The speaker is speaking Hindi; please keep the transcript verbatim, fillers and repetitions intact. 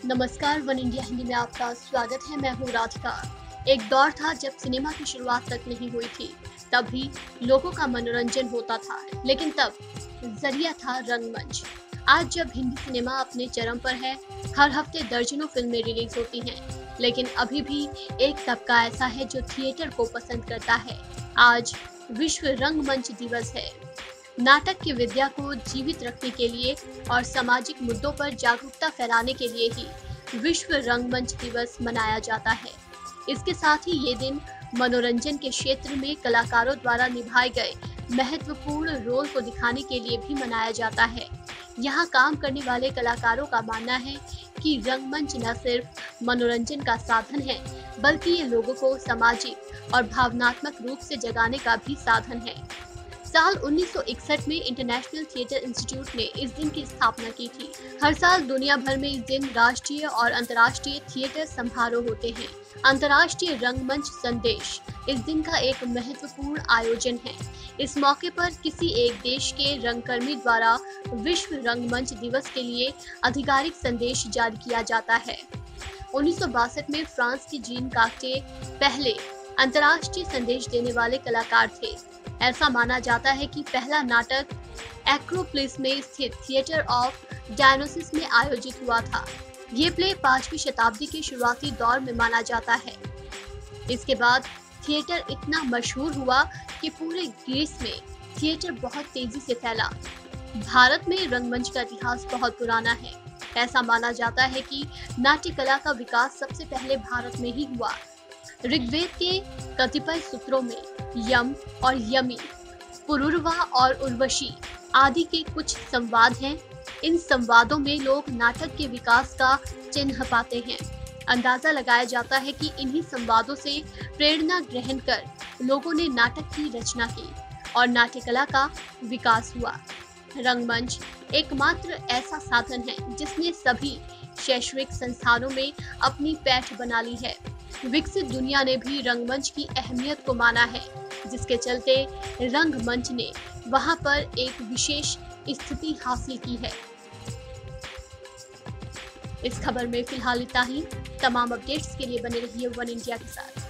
नमस्कार, वन इंडिया हिंदी में आपका स्वागत है। मैं हूँ राधिका। एक दौर था जब सिनेमा की शुरुआत तक नहीं हुई थी, तब भी लोगों का मनोरंजन होता था, लेकिन तब जरिया था रंगमंच। आज जब हिंदी सिनेमा अपने चरम पर है, हर हफ्ते दर्जनों फिल्में रिलीज होती हैं, लेकिन अभी भी एक तबका ऐसा है जो थिएटर को पसंद करता है। आज विश्व रंगमंच दिवस है। नाटक की विद्या को जीवित रखने के लिए और सामाजिक मुद्दों पर जागरूकता फैलाने के लिए ही विश्व रंगमंच दिवस मनाया जाता है। इसके साथ ही ये दिन मनोरंजन के क्षेत्र में कलाकारों द्वारा निभाए गए महत्वपूर्ण रोल को दिखाने के लिए भी मनाया जाता है। यहाँ काम करने वाले कलाकारों का मानना है कि रंगमंच न सिर्फ मनोरंजन का साधन है, बल्कि ये लोगों को सामाजिक और भावनात्मक रूप से जगाने का भी साधन है। साल उन्नीस सौ इकसठ में इंटरनेशनल थिएटर इंस्टीट्यूट ने इस दिन की स्थापना की थी। हर साल दुनिया भर में इस दिन राष्ट्रीय और अंतर्राष्ट्रीय थिएटर समारोह होते हैं। अंतर्राष्ट्रीय रंगमंच संदेश इस दिन का एक महत्वपूर्ण आयोजन है। इस मौके पर किसी एक देश के रंगकर्मी द्वारा विश्व रंगमंच दिवस के लिए आधिकारिक संदेश जारी किया जाता है। उन्नीस सौ बासठ में फ्रांस के जीन काक्टे पहले अंतर्राष्ट्रीय संदेश देने वाले कलाकार थे। ऐसा माना जाता है कि पहला नाटक एक्रोपोलिस में स्थित थिएटर ऑफ डायनोसिस में आयोजित हुआ था। ये प्ले पांचवी शताब्दी के शुरुआती दौर में माना जाता है। इसके बाद थिएटर इतना मशहूर हुआ कि पूरे ग्रीस में थिएटर बहुत तेजी से फैला। भारत में रंगमंच का इतिहास बहुत पुराना है। ऐसा माना जाता है कि नाट्य कला का विकास सबसे पहले भारत में ही हुआ। ऋग्वेद के कतिपय सूत्रों में यम और यमी, पुरुरवा और उर्वशी आदि के कुछ संवाद हैं। इन संवादों में लोग नाटक के विकास का चिन्ह पाते हैं। अंदाजा लगाया जाता है कि इन्हीं संवादों से प्रेरणा ग्रहण कर लोगों ने नाटक की रचना की और नाट्य कला का विकास हुआ। रंगमंच एकमात्र ऐसा साधन है जिसने सभी शैक्षणिक संस्थानों में अपनी पैठ बना ली है। विकसित दुनिया ने भी रंगमंच की अहमियत को माना है, जिसके चलते रंगमंच ने वहां पर एक विशेष स्थिति हासिल की है। इस खबर में फिलहाल इतना ही। तमाम अपडेट्स के लिए बने रहिए वन इंडिया के साथ।